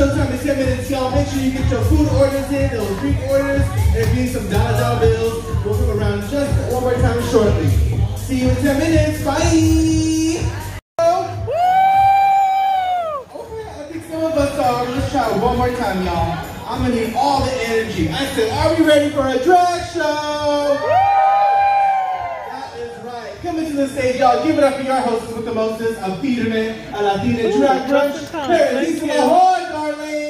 showtime is 10 minutes, y'all. Make sure you get your food orders in, those drink orders, and if you need some dollar bills, we'll come around just one more time shortly. See you in 10 minutes. Bye. Okay, I think some of us are. Let's try it one more time, y'all. I'm gonna need all the energy. I said, are we ready for a drag show? That is right. Coming to the stage, y'all. Give it up for your hostess with the mostest of Peterman, a Latina drag brunch. Paradise Mahon, darling.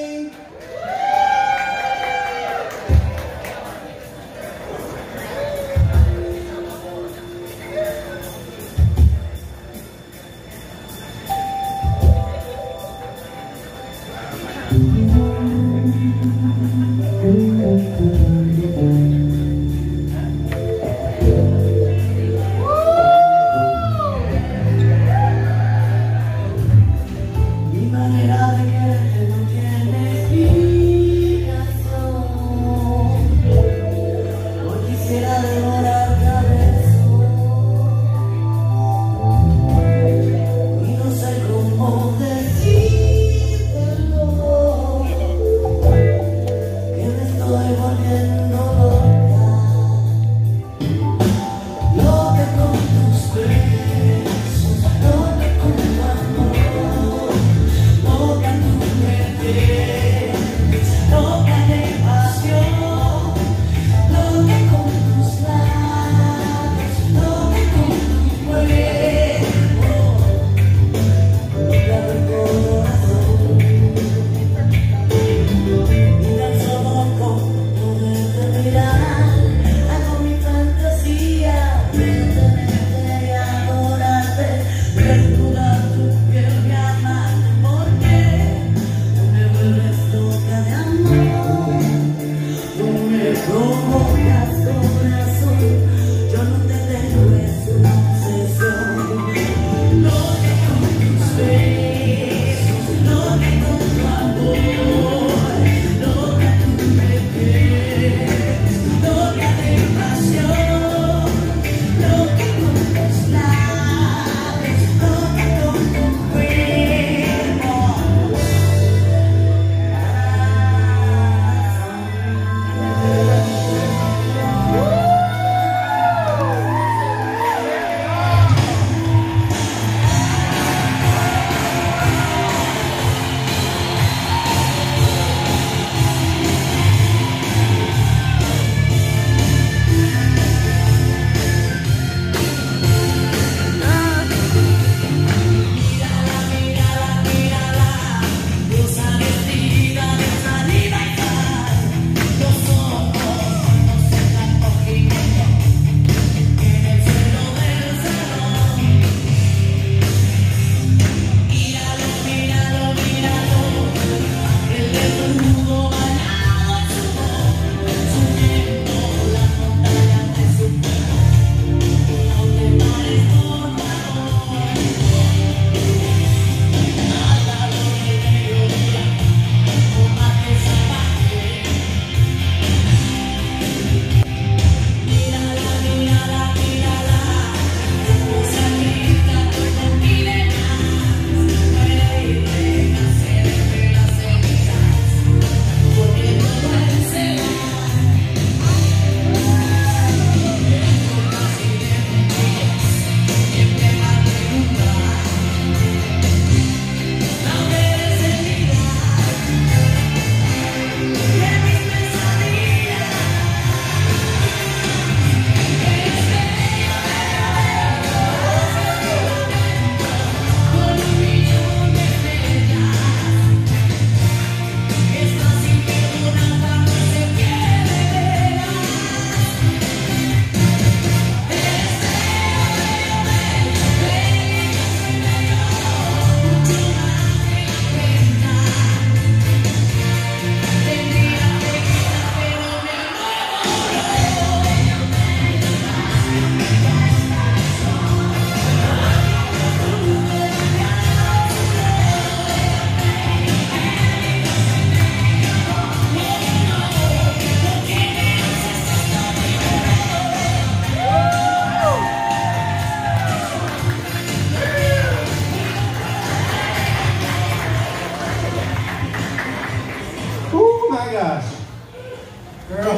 my gosh. Girl.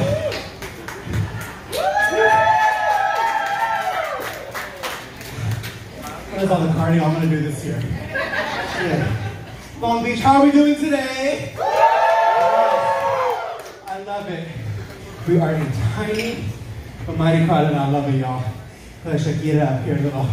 That's all the cardio I'm gonna do this year. Yeah. Long Beach, how are we doing today? I love it. We are a tiny but mighty crowd, and I love it, y'all. Let's check it out here, little.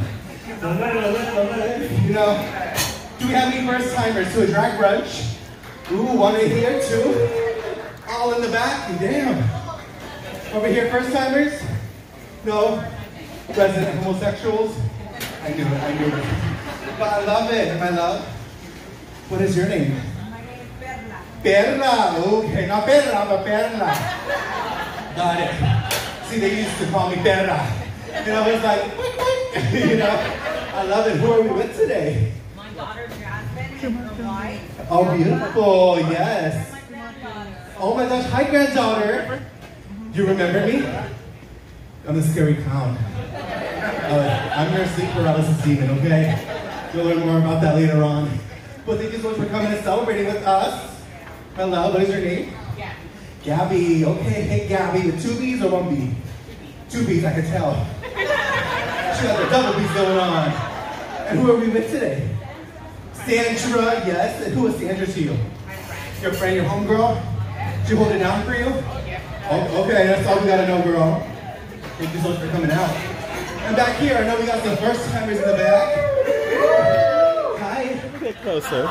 You know, do we have any first timers to a drag brunch? Ooh, one right here, two. All in the back, damn. Over here, first timers? No? Resident homosexuals? I knew it. But I love it, my love. What is your name? My name is Perla. Perla, okay, not Perla, but Perla. Got it. See, they used to call me Perla. And I was like, you know, I love it. Who are we with today? My daughter Jasmine and her wife. Oh, beautiful, yes. And my granddaughter. Oh my gosh, hi granddaughter. Do you remember me? I'm the scary clown. I'm your sleep paralysis demon, okay? You'll learn more about that later on. But thank you so much for coming and celebrating with us. Hello, what is your name? Gabby. Gabby, okay, hey Gabby, with 2 B's or 1 B? 2 B's, I can tell. She got the double B's going on. And who are we with today? Sandra, yes. And who is Sandra to you? My friend. Your friend, your homegirl? She hold it down for you? Oh, okay, that's all we gotta know, girl. Thank you so much for coming out. And back here, I know we got some first timers in the back. Hi. A bit closer.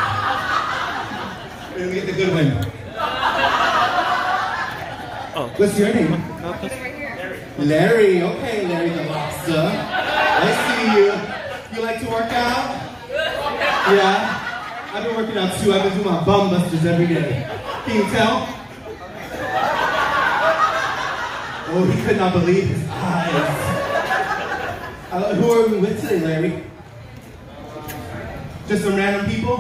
Let me get the good one. Oh. What's your name? Right here. Larry. Okay, Larry the lobster. I see you. You like to work out? Yeah. I've been working out too. I've been doing my bum busters every day. Can you tell? Oh, he could not believe his eyes. Who are we with today, Larry? Just some random people?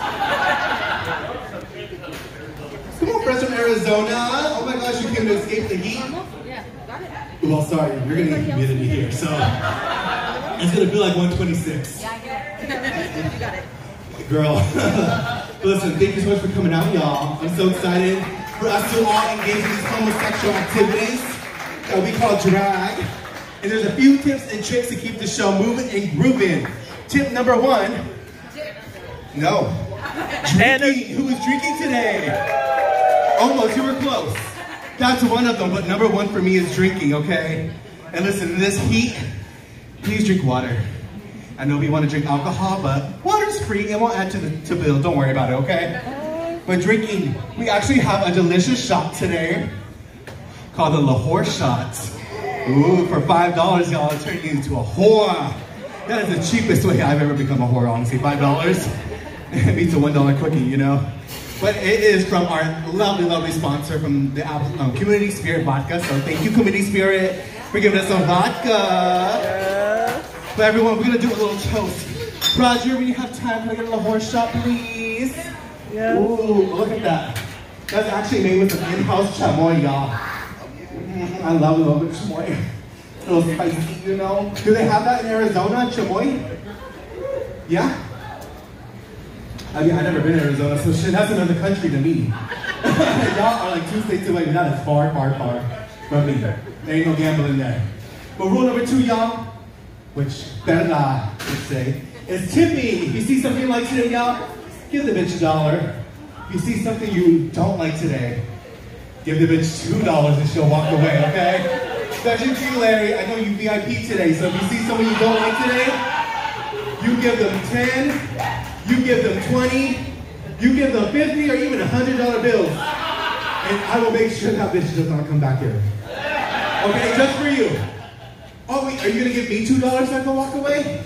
Come on, friends from Arizona. Oh my gosh, you came to escape the heat? Yeah, got it. Well, sorry, you're gonna get humidity here, so it's gonna be like 126. Yeah, I get it. You got it. Girl. Listen, thank you so much for coming out, y'all. I'm so excited for us to all engage in these homosexual activities that we call drag. And there's a few tips and tricks to keep the show moving and grooving. Tip number 1. No. Drinking. Who is drinking today? Almost, you were close. That's one of them, but number 1 for me is drinking, okay? And listen, in this heat, please drink water. I know we want to drink alcohol, but water's free and won't add to the bill. Don't worry about it, okay? But drinking, we actually have a delicious shot today called the Lahore Shot. Ooh, for $5, y'all, I'll turn you into a whore. That is the cheapest way I've ever become a whore, honestly. $5 it beats a $1 cookie, you know? But it is from our lovely, lovely sponsor from the Community Spirit Vodka. So thank you, Community Spirit, for giving us some vodka. But everyone, we're gonna do a little toast. Roger, when you have time, can I get a Lahore shot, please? Yeah. Ooh, look at that. That's actually made with some in-house chamoy, y'all. I love a little bit of chamoy. A little spicy, you know? Do they have that in Arizona, chamoy? Yeah? I mean, I've never been to Arizona, so shit, that's another country to me. Y'all are like 2 states away, but that is far, far, far from me. There ain't no gambling there. But rule number 2, y'all, which Perla would say, is tipping. If you see something you like today, y'all, give the bitch $1. If you see something you don't like today, give the bitch $2 and she'll walk away, okay? Especially for you, Larry, I know you VIP today, so if you see someone you don't like today, you give them 10, you give them 20, you give them 50 or even $100 bills. And I will make sure that bitch does not come back here. Okay, just for you. Oh wait, are you gonna give me $2 so I can walk away?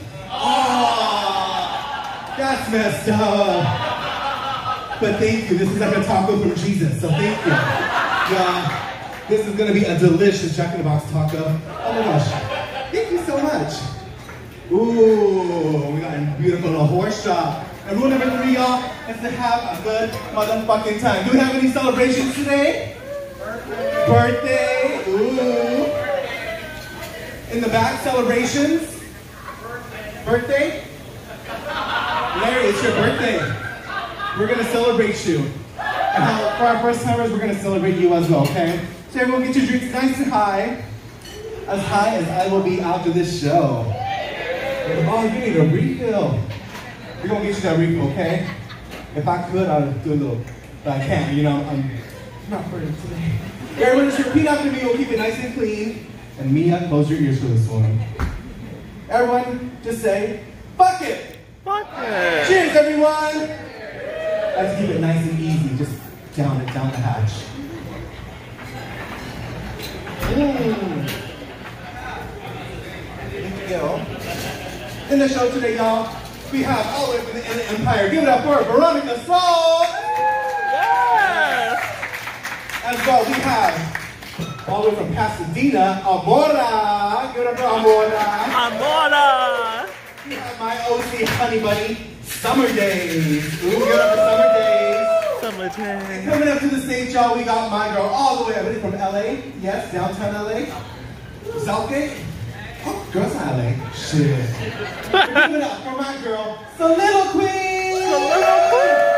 Oh, that's messed up. But thank you, this is like a taco from Jesus, so thank you. Yeah, this is gonna be a delicious Jack in the Box taco. Oh my gosh, thank you so much. Ooh, we got a beautiful little horse shop. And rule number 3, y'all, is to have a good motherfucking time. Do we have any celebrations today? Birthday. Ooh. In the back, celebrations? Birthday? Larry, it's your birthday. We're gonna celebrate you. And for our first timers, we're gonna celebrate you as well, okay? So everyone get your drinks nice and high as I will be after this show. Oh, you need a refill. We're gonna get you that refill, okay? If I could, I'd do a little, but I can't, you know, I'm not burning today. Everyone just repeat after me, we'll keep it nice and clean. And Mia, close your ears for this one. Everyone, just say, fuck it! Fuck it! Cheers, everyone! Let's keep it nice and easy, just down the hatch. There we go. In the show today, y'all, we have all the way from the Inland Empire. Give it up for Veronica Salt! Yes! As well, we have all the way from Pasadena, Amora. Give it up for Amora. Amora! We have my OC honey bunny, Summer Days. Ooh, give it up for Summer Days. Summertime. Coming up to the stage, y'all, we got my girl all the way up from LA. Yes, downtown LA. Southgate. Oh, girl's not LA. Shit. Give it up for my girl, Soliloquy Queen. Soliloquy.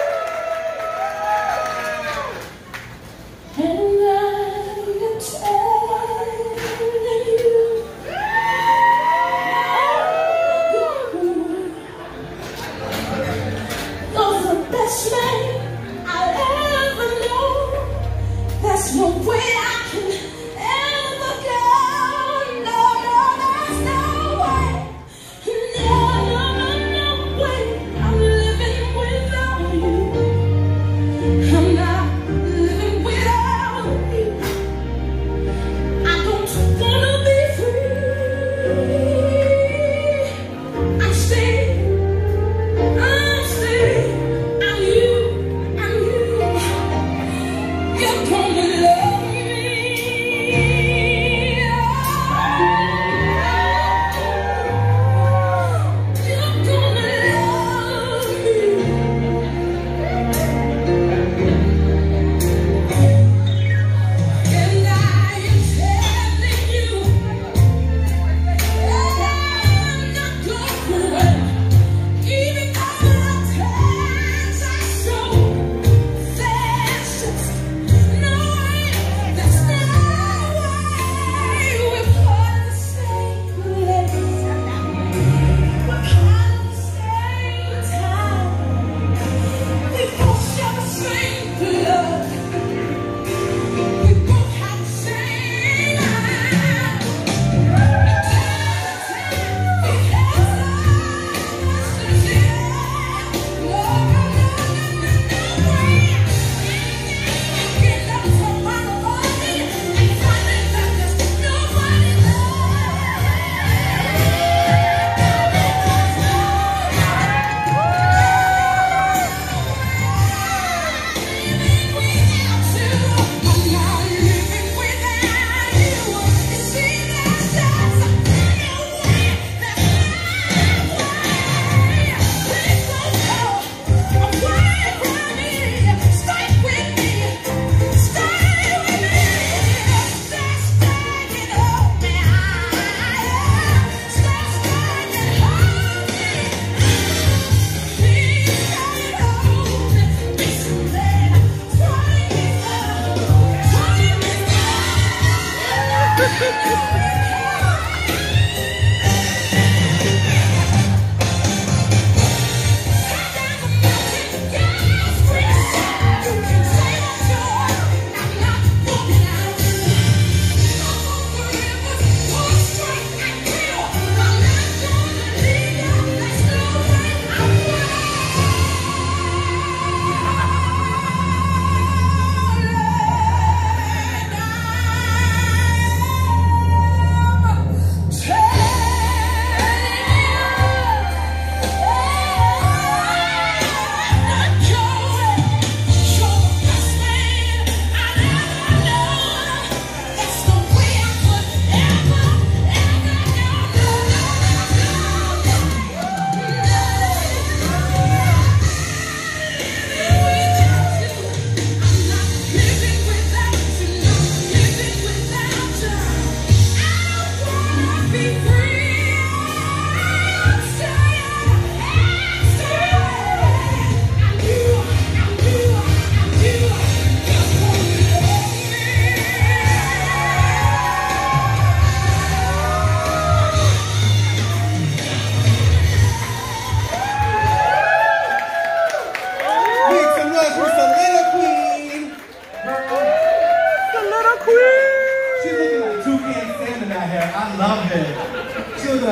No way I can ever go. No, no, there's no way. No, no, no, no way. I'm living without you. I'm not living without you. I don't wanna be free. I'm staying, I'm you, You're gonna love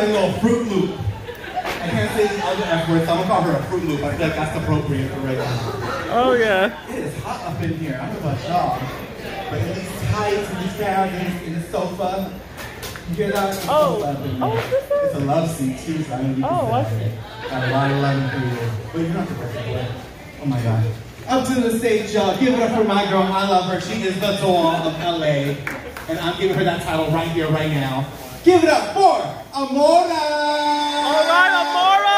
my little Fruit Loop. I can't say the other F word, so I'm gonna call her a Fruit Loop. I feel like that's appropriate for right now. Oh yeah. It is hot up in here. I don't know about y'all. But in these tights and these gowns in the sofa. You hear that? It's Oh. sofa up in here. Oh, is this it? It's a love seat too, so I know you can Oh, I sit see. there. Got a lot of love for you. But you're not the perfect one. Oh my God. Up to the stage, y'all. Give it up for my girl. I love her. She is the Dawn of LA. And I'm giving her that title right here, right now. Give it up for Amora! All right, Amora.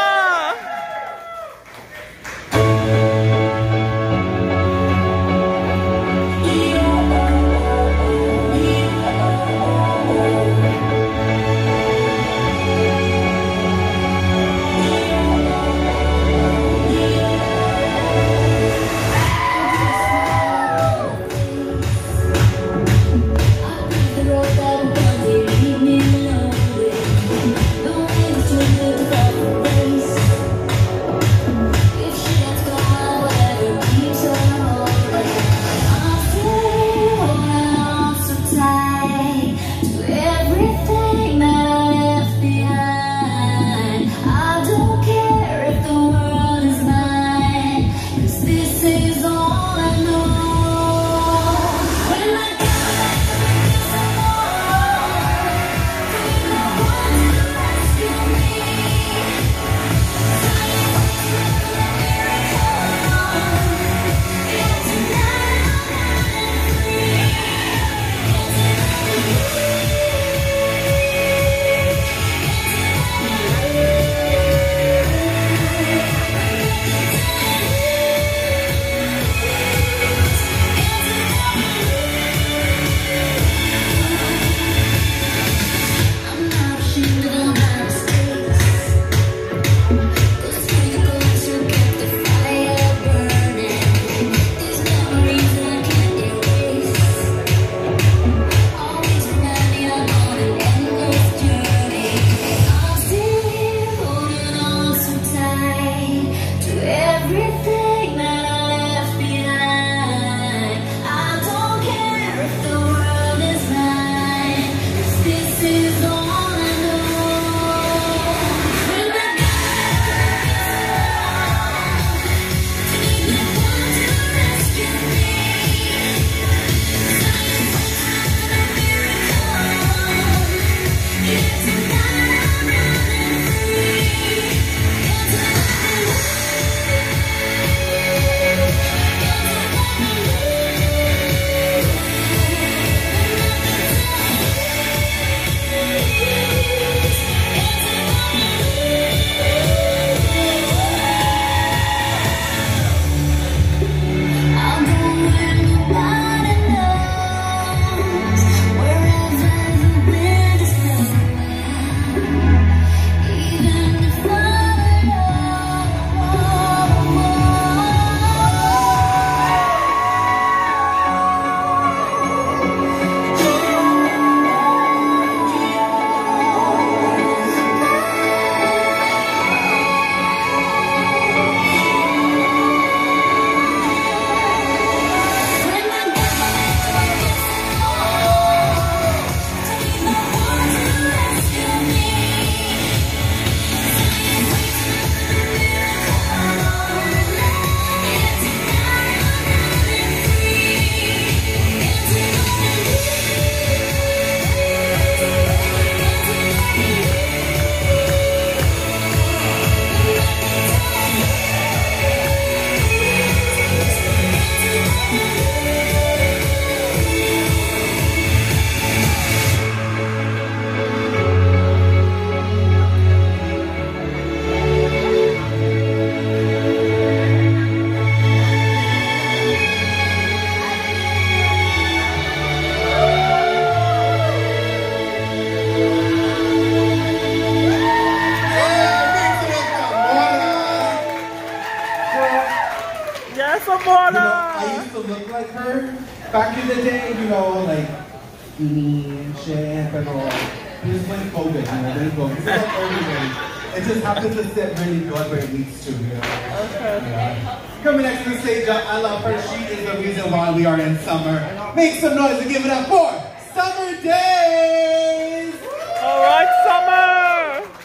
You know, I used to look like her back in the day, you know, like skinny and shit, but just when COVID, you know, then COVID. It's like everybody. It just happens to sit really good where it needs to, you know. Okay. Yeah. Coming next to the stage, I love her. She is the reason why we are in summer. Make some noise and give it up for Summer Days! All right, Summer!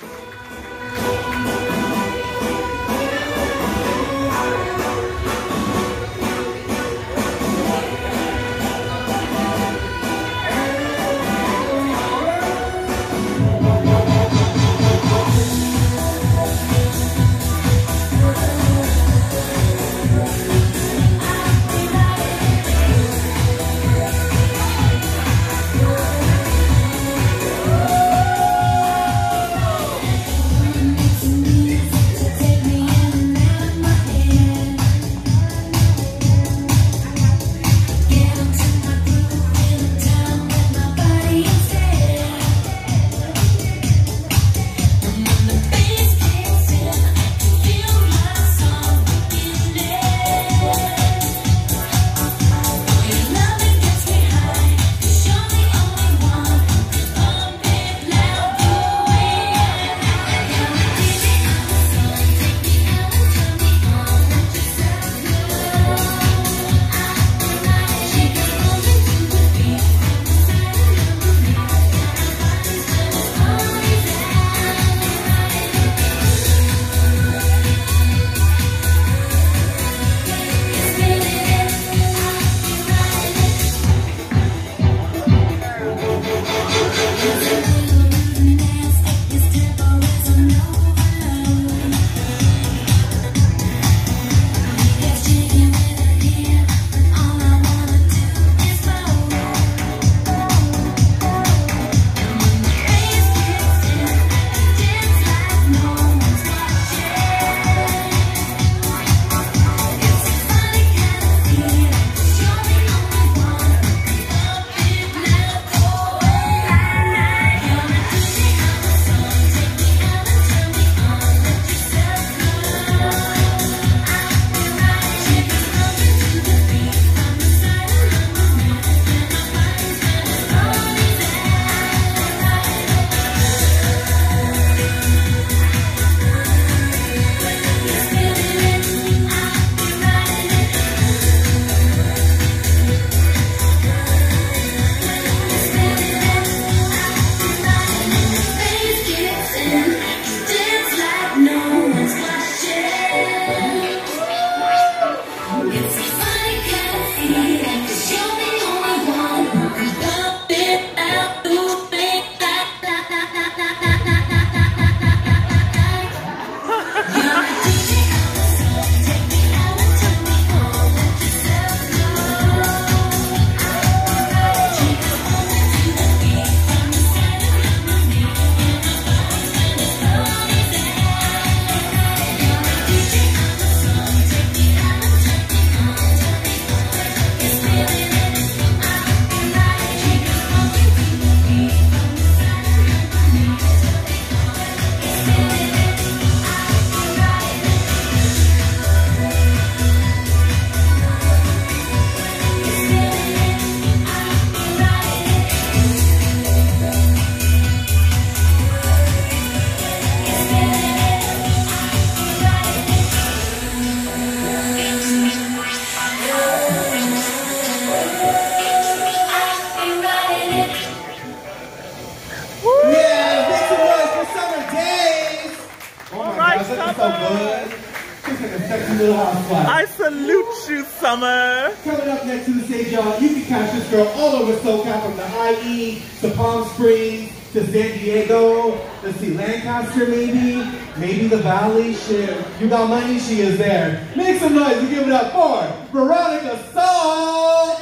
Little Housewives. I salute you, Summer. Coming up next to the stage, y'all, you can catch this girl all over SoCal, from the IE to Palm Springs to San Diego. Let's see, Lancaster maybe the Valley. Shit, you got money, she is there. Make some noise and give it up for Veronica Salt.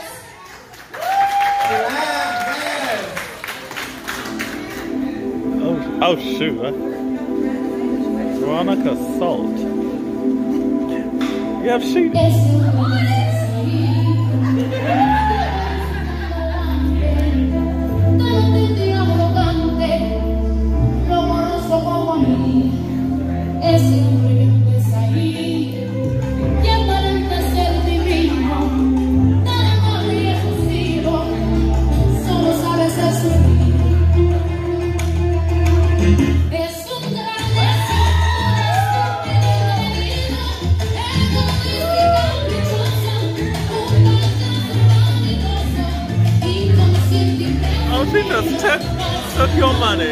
Oh shoot. Veronica Salt. You have sheet. Oh, she just took your money.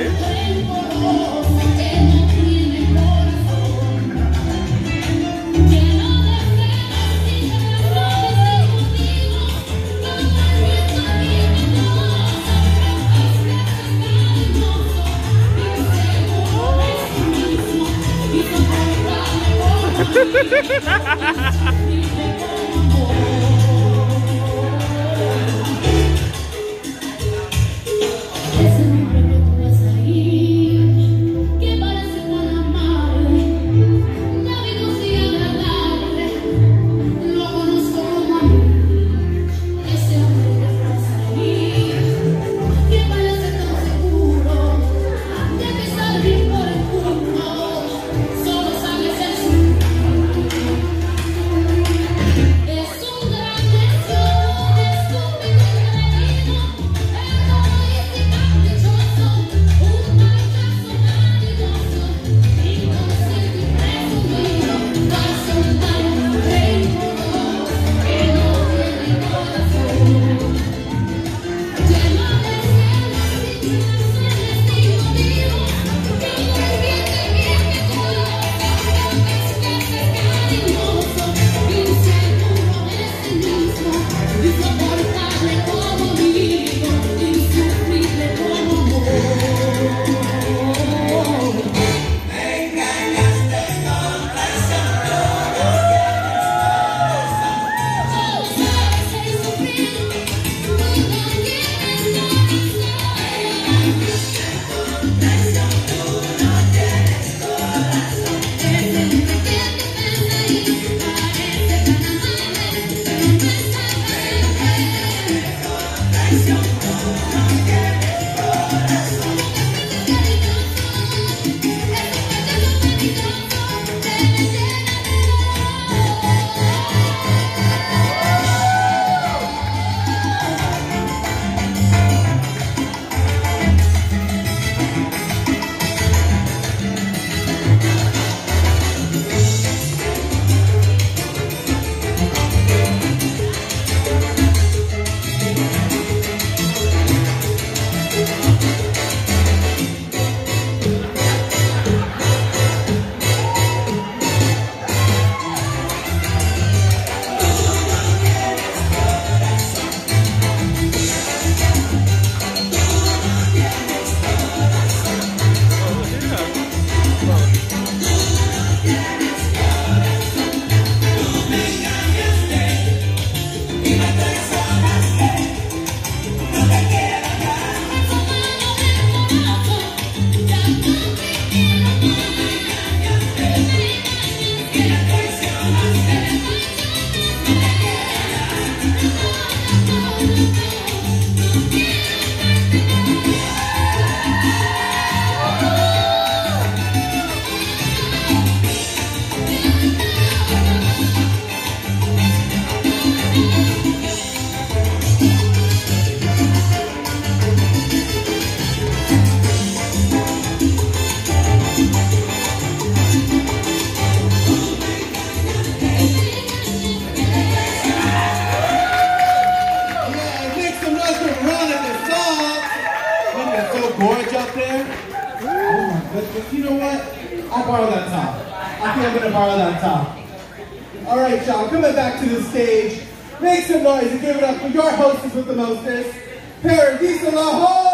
You know what? I'll borrow that top. I think I'm gonna borrow that top. All right, y'all, coming back to the stage. Make some noise and give it up for your hostess with the mostest, Paradisa Lahore!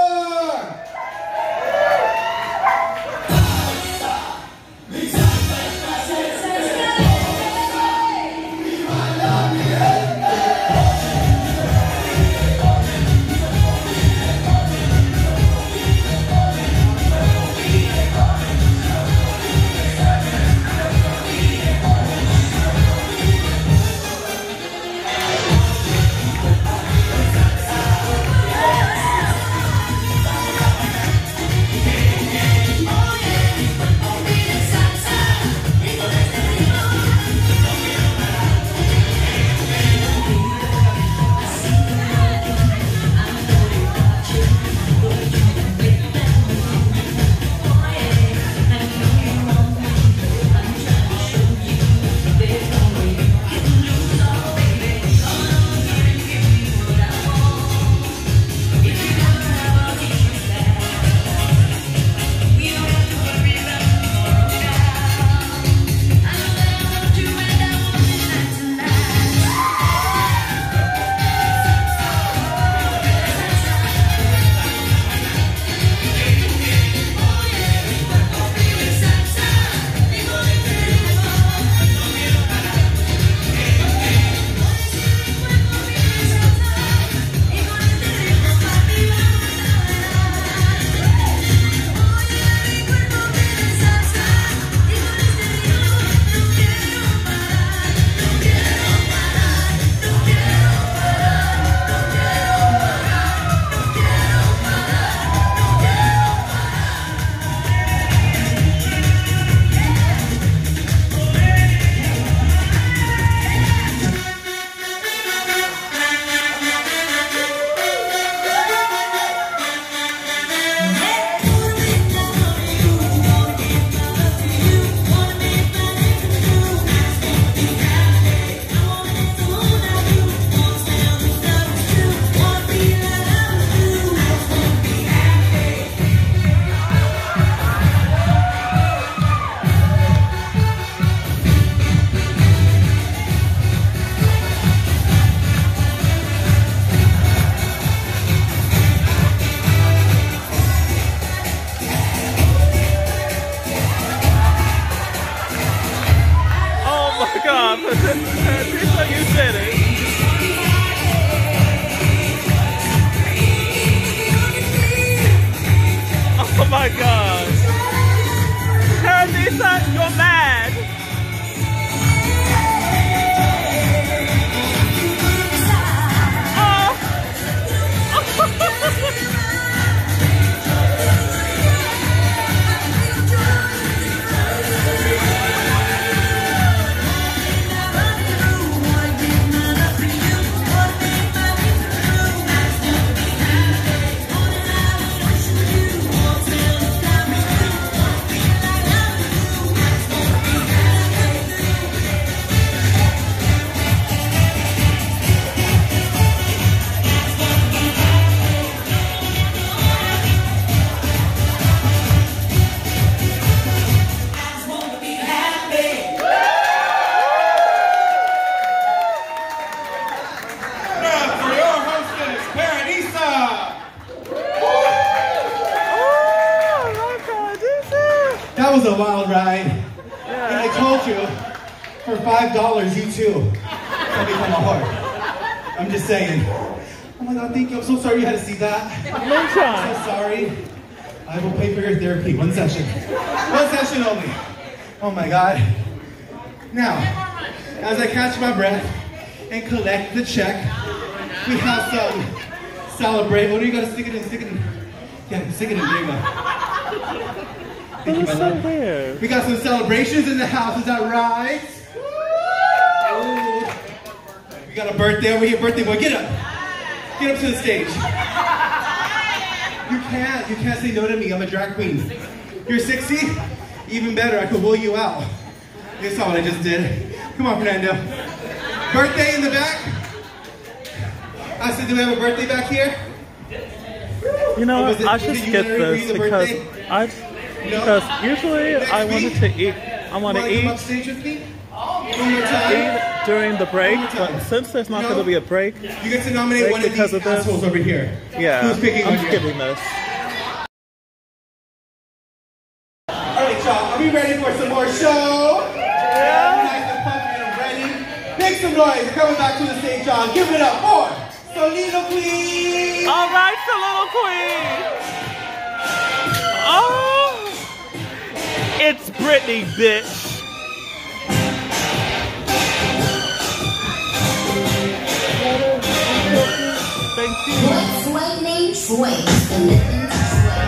You said it. Oh my gosh. Paradisa, you're mad. That was a wild ride. Yeah. And I told you, for $5, you too can become a heart. I'm just saying. Oh my God, thank you. I'm so sorry you had to see that. I'm so sorry. I will pay for your therapy. One session. One session only. Oh my God. Now, as I catch my breath and collect the check, we have some celebrate. What do you gotta stick it in? Stick it in. Yeah, stick it in. There you go. Thank you, my love. We got some celebrations in the house, is that right? Ooh. We got a birthday over here, birthday boy, get up. Get up to the stage. You can't say no to me, I'm a drag queen. You're 60? Even better, I could woo you out. You saw what I just did. Come on, Fernando. Birthday in the back? I said, do we have a birthday back here? You know, I should skip this because usually I wanted to eat. I want to eat. Come upstage with me? One more time. During the break, but since there's not going to be a break, you get to nominate one of these assholes over here. Yeah, who's picking I'm on you? skipping this. All right, y'all. Are we ready for some more show? Yeah. Nice and pumpy and ready. Make some noise. Coming back to the stage, y'all. Give it up for Soliloquy. All right, Soliloquy. Oh, it's Britney, bitch. Thank you. Sway name sway. The living sway.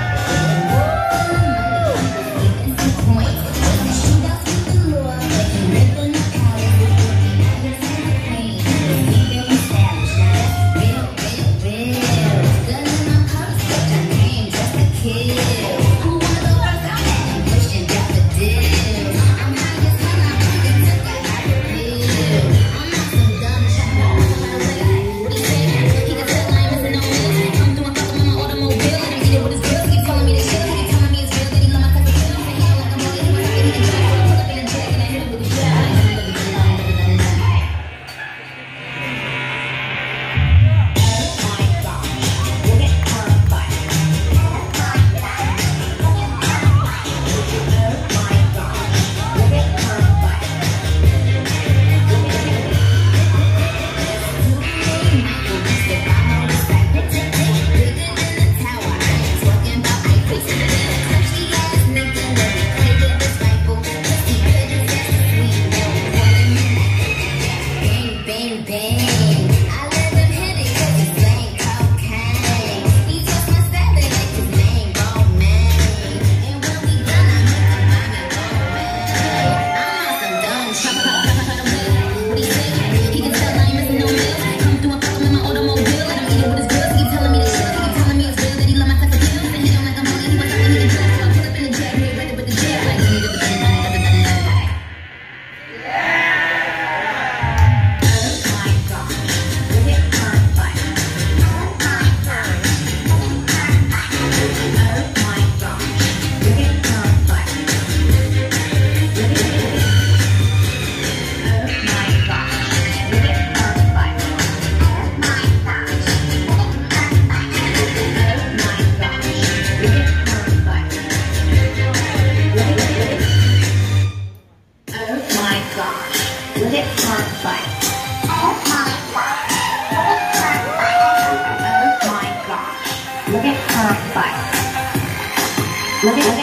Look at.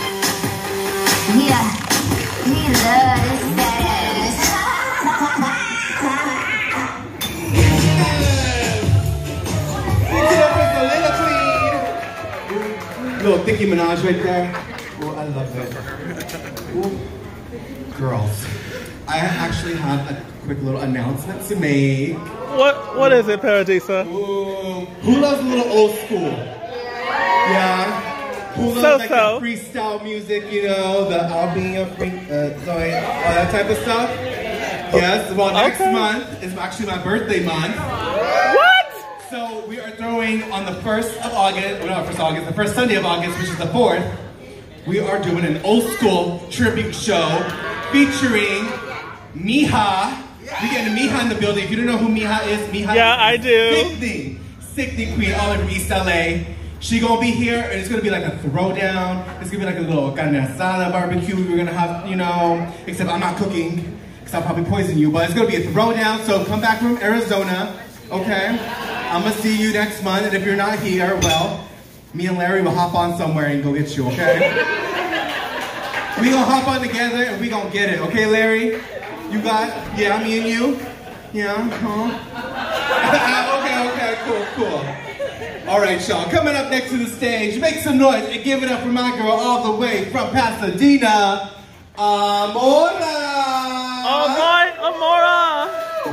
Yeah, he loves that. Little Nicki Minaj right there. Oh, I love it. Ooh. Girls, I actually have a quick little announcement to make. What is it, Paradisa? Ooh. Who loves a little old school? Yeah. Who loves the freestyle music, you know, the I'll be a freak, sorry, all that type of stuff? Yes, well, next month is actually my birthday month. What? So we are throwing on the 1st of August, well, not 1st of August, the first Sunday of August, which is the 4th, we are doing an old school tribute show featuring Miha. We getting Miha in the building. If you don't know who Miha is, Miha I do. Sickening queen all over East LA. She gonna be here, and it's gonna be like a throwdown. It's gonna be like a little carne asada barbecue we're gonna have, you know, except I'm not cooking, because I'll probably poison you, but it's gonna be a throwdown, so come back from Arizona, okay? I'm gonna see you next month, and if you're not here, well, me and Larry will hop on somewhere and go get you, okay? We gonna hop on together, and we gonna get it, okay, Larry? You got, yeah, me and you? Yeah, huh? okay, cool. All right, y'all, coming up next to the stage, make some noise and give it up for my girl all the way from Pasadena, Amora! All right, Amora!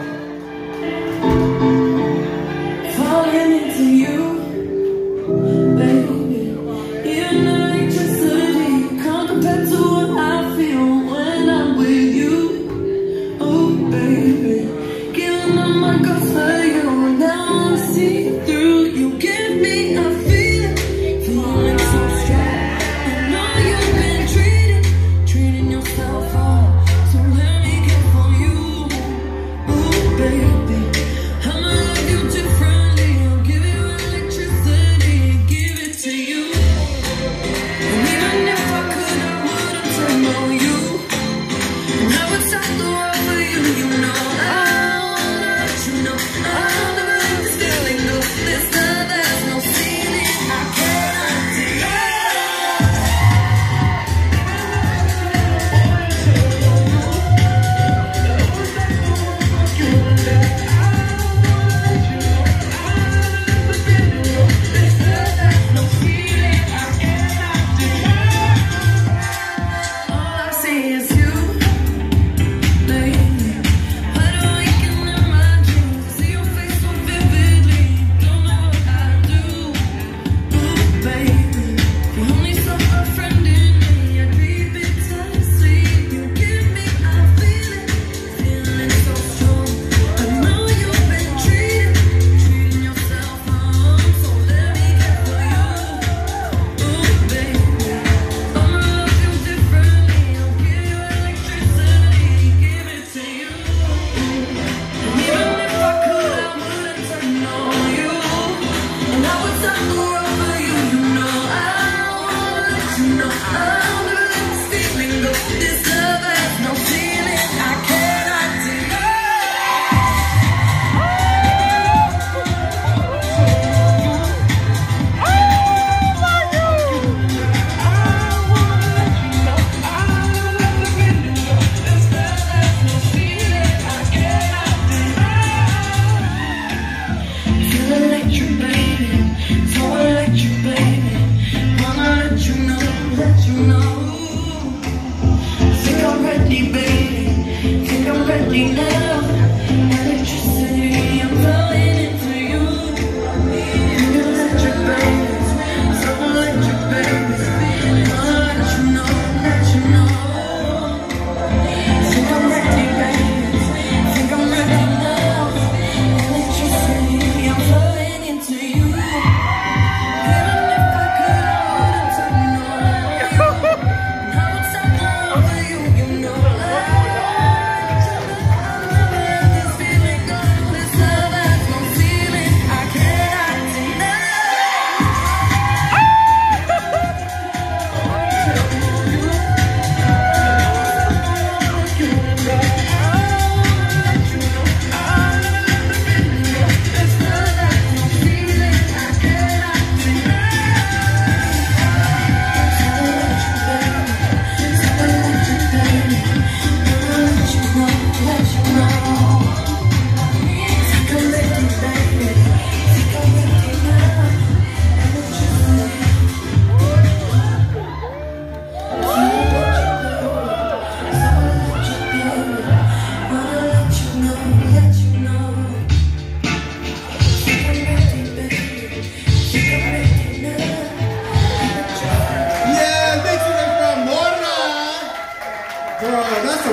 Falling into you, baby. You're not electricity, can't compare to what I feel when I'm with you. Oh, baby, giving up my guts for you, now I see through. You give me a feeling so strong. I know you've been treating yourself wrong, so let me care for you.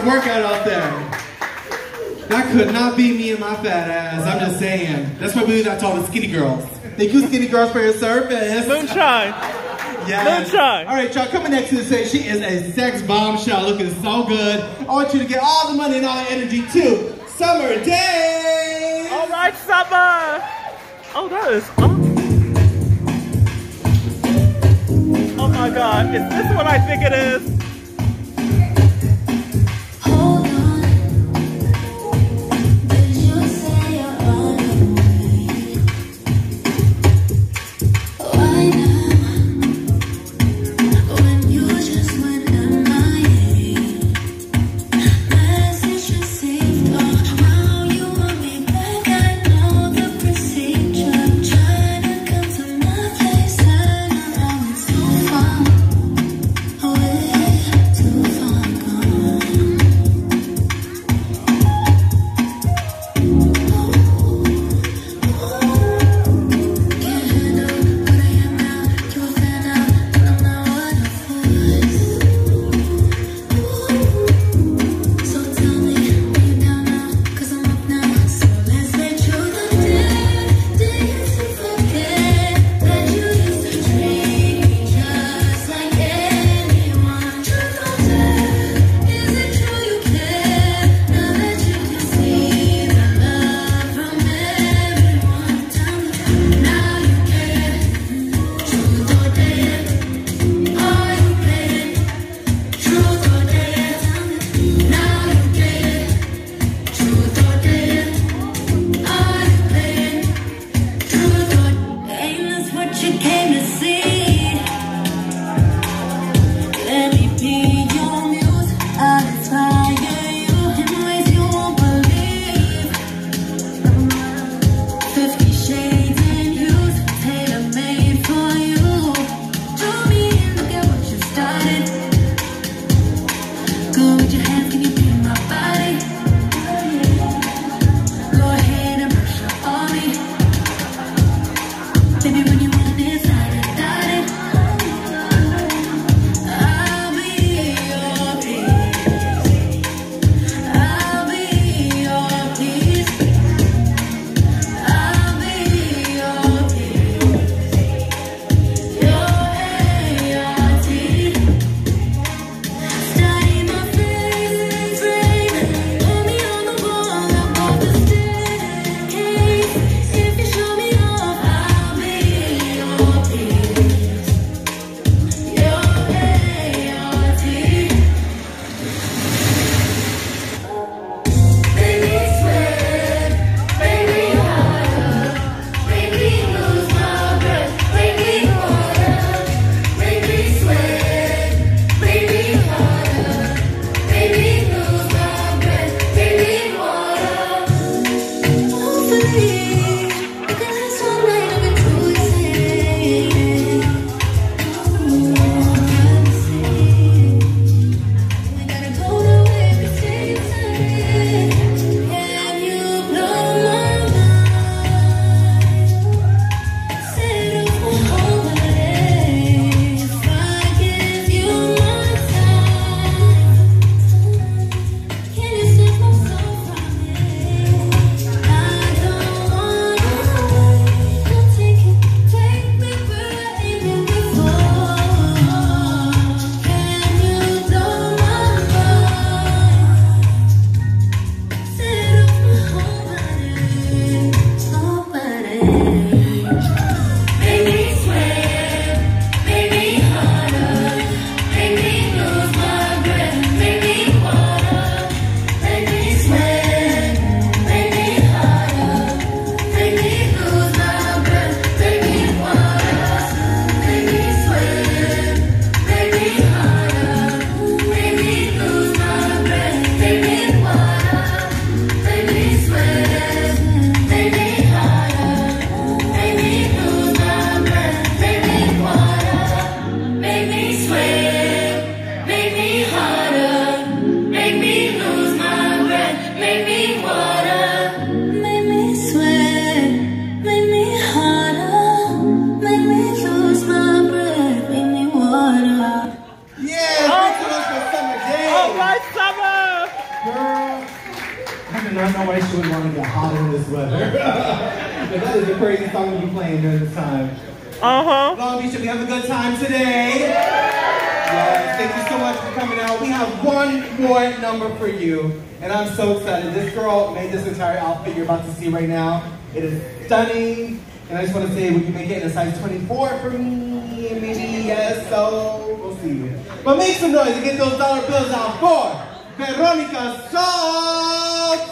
hard workout out there. That could not be me and my fat ass. I'm just saying. That's why we do that to all the skinny girls. Thank you, skinny girls, for your service. Moonshine. Yes. Moonshine. All right, y'all. Coming next to the stage, she is a sex bombshell, looking so good. I want you to get all the money and all the energy to Summer Days. All right, Summer. Oh, that is awesome. Oh my God, is this what I think it is? Hold on. Did you say you're on your way? Why now? When you just went MIA. Message received. Oh, now you want me back. I know the procedure. Trying to come to my place. I know it's too far away, too far gone. Can't handle what I am now. You'll find out I'm not what I was. So tell me, are you down now? 'Cause I'm up now. So let's make sure the days to forget that you used to treat me just like anyone. Truth or dare, is it true you care? Now that you can see the love from everyone, tell me now you care. Truth or dare, are you playing? Truth or dare, tell me now you care. Truth or dare, are you playing? Truth or ain't this what you came to see? Let me be your muse. I'll inspire you in ways you won't believe. 50 shades and hues, tailor-made for you. Draw me in, look at what you started. Go with your hands, can you be my body? Go ahead and brush up on me. Baby, when you want it, slide it, got it. I'll be your peace. I'll be your peace. I'll be your peace. Your ART. Study my face in its rain. Put me on the wall above the staircase. If you show me off, I'll be Because that is a crazy song to be playing during this time. Uh-huh. Long Beach, did we have a good time today? Yes, thank you so much for coming out. We have one more number for you, and I'm so excited. This girl made this entire outfit you're about to see right now. It is stunning, and I just want to say, would you make it in a size 24 for me? Maybe yes, so we'll see. But make some noise and get those dollar bills out for Veronica Salt!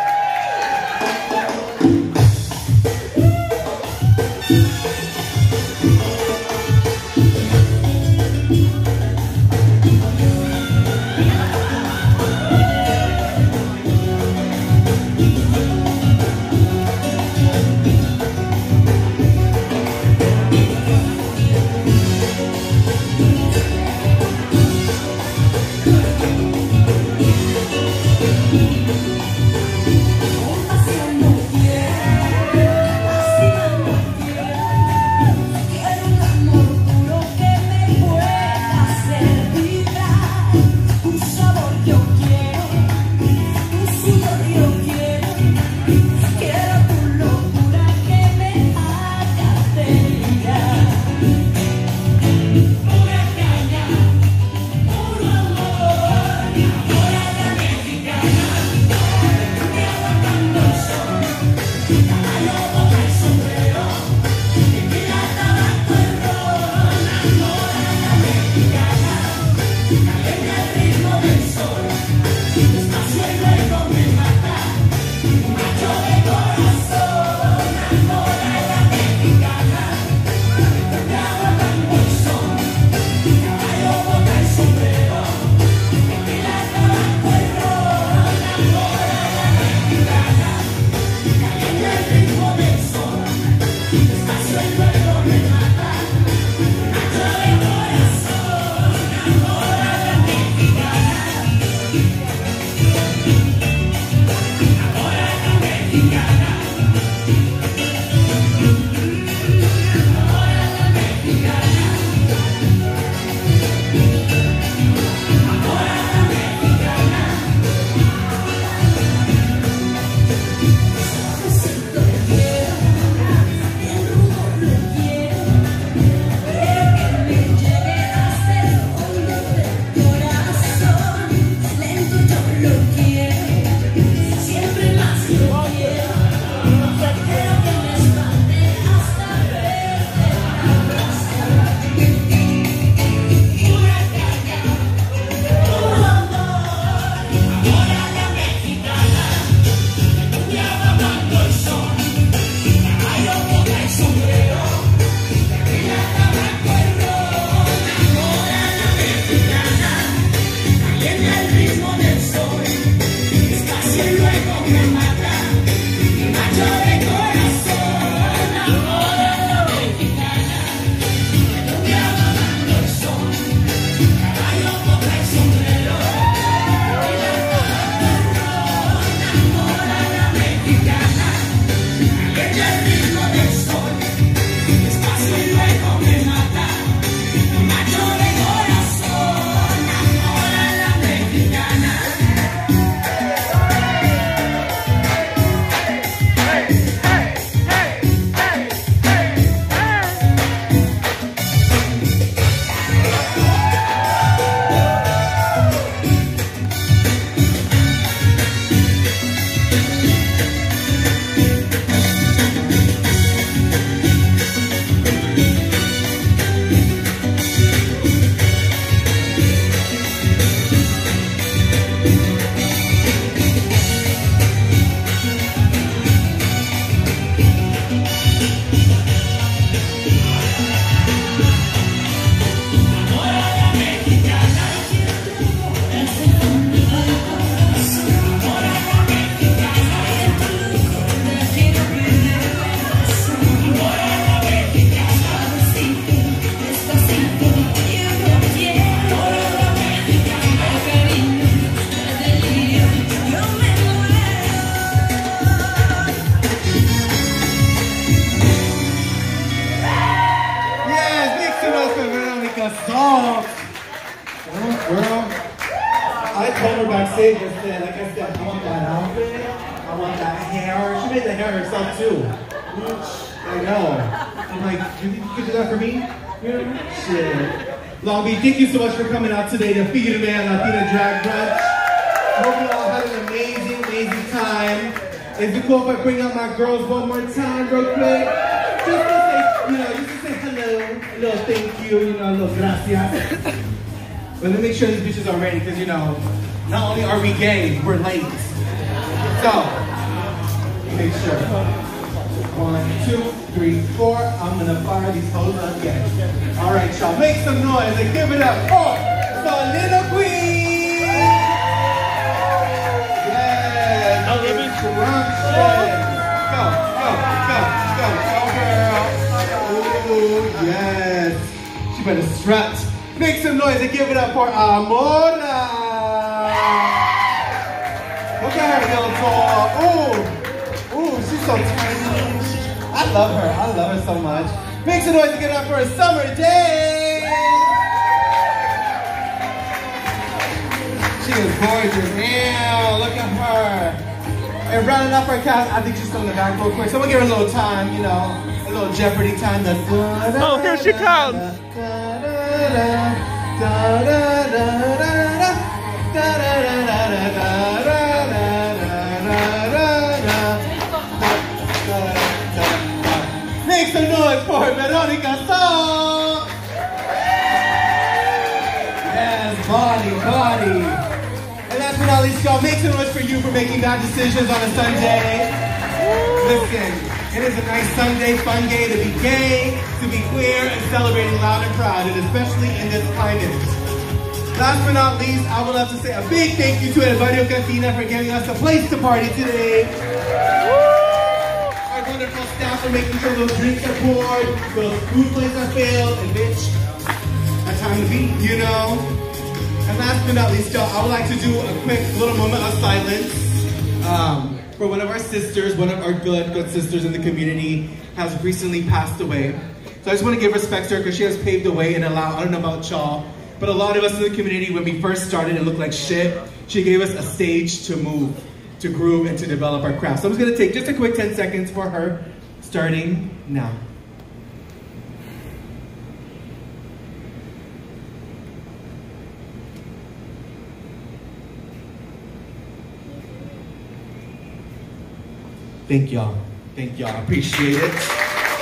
song. Girl, I told her backstage, I said, I want that outfit, I want that hair. She made the hair herself too. I know. I'm like, you think you could do that for me? You know? Shit. Long Beach, thank you so much for coming out today to Figure the Man Latina Drag Brunch. Hope you all had an amazing, amazing time. Is it cool if I bring out my girls one more time real quick? Just to say, just to say hello, a little thank you, a little gracias. But let me make sure these bitches are ready, because not only are we gay, we're late. So, make sure. 1, 2, 3, 4. I'm gonna fire these hoes up again. All right, y'all, make some noise and give it up for Soliloquy. Yes, Oh, let me go, girl. Ooh, yes. She better strut. Make some noise and give it up for Amora. Look at her, little tall. Ooh, she's so tiny. I love her. I love her so much. Make some noise to get up for a summer day. She is gorgeous. Yeah, look at her. And rounding off her cast, I think she's still in the back real quick. So we'll give her a little time, a little Jeopardy time. Oh, here she comes. Make some noise for Veronica Song! Yes, body. And last but not least, y'all, make some noise for you for making bad decisions on a Sunday. Listen, it is a nice Sunday, fun day to be gay, to be queer, and celebrating loud and proud, and especially in this climate. Last but not least, I would love to say a big thank you to El Barrio Cantina for giving us a place to party today. Our wonderful staff for making sure those drinks are poured, those food plates are filled, and bitch, a time to be, And last but not least, y'all, I would like to do a quick little moment of silence for one of our sisters, one of our good sisters in the community has recently passed away. So I just want to give respect to her because she has paved the way and allowed, I don't know about y'all, but a lot of us in the community, when we first started and looked like shit, she gave us a stage to move, to groove, and to develop our craft. So I'm just gonna take just a quick 10 seconds for her, starting now. Thank y'all. Thank y'all. Appreciate it.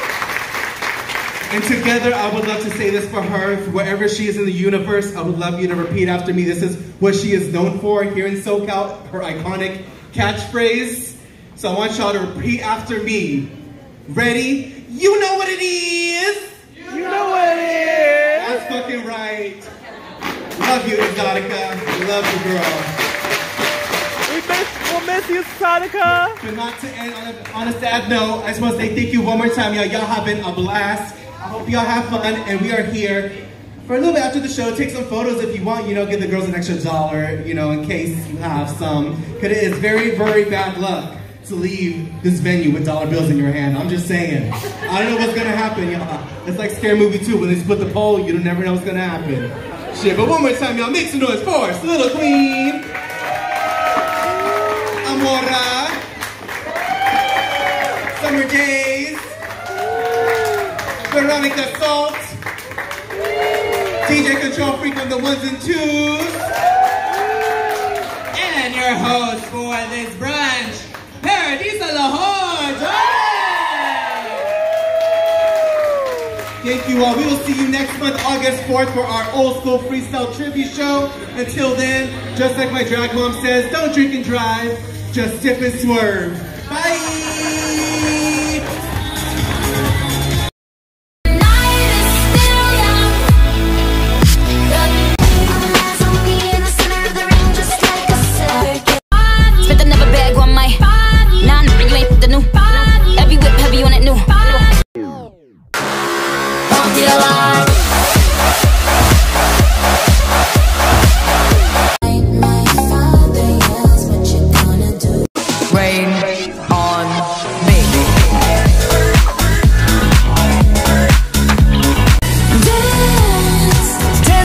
And together, I would love to say this for her. Wherever she is in the universe, I would love you to repeat after me. This is what she is known for here in SoCal, her iconic catchphrase. So I want y'all to repeat after me. Ready? You know what it is! You know what it is! That's fucking right. Love you, Exotica. Love you, girl. We'll miss you, Exotica. But not to end on a sad note, I just want to say thank you one more time, y'all. Y'all have been a blast. I hope y'all have fun, and we are here for a little bit after the show. Take some photos if you want, give the girls an extra $1, in case you have some. Because it is very, very bad luck to leave this venue with dollar bills in your hand. I'm just saying. I don't know what's gonna happen, y'all. It's like Scary Movie 2, when they split the pole, you don't never know what's gonna happen. Shit, but one more time, y'all, make some noise for Soliloquy, Amora, Summer Days, Veronica Salt, DJ Control Freak on the ones and twos, and your host for this brunch, Paradisa Lahore. Thank you all. We will see you next month, August 4th, for our old school freestyle tribute show. Until then, just like my drag mom says, don't drink and drive, just sip and swerve.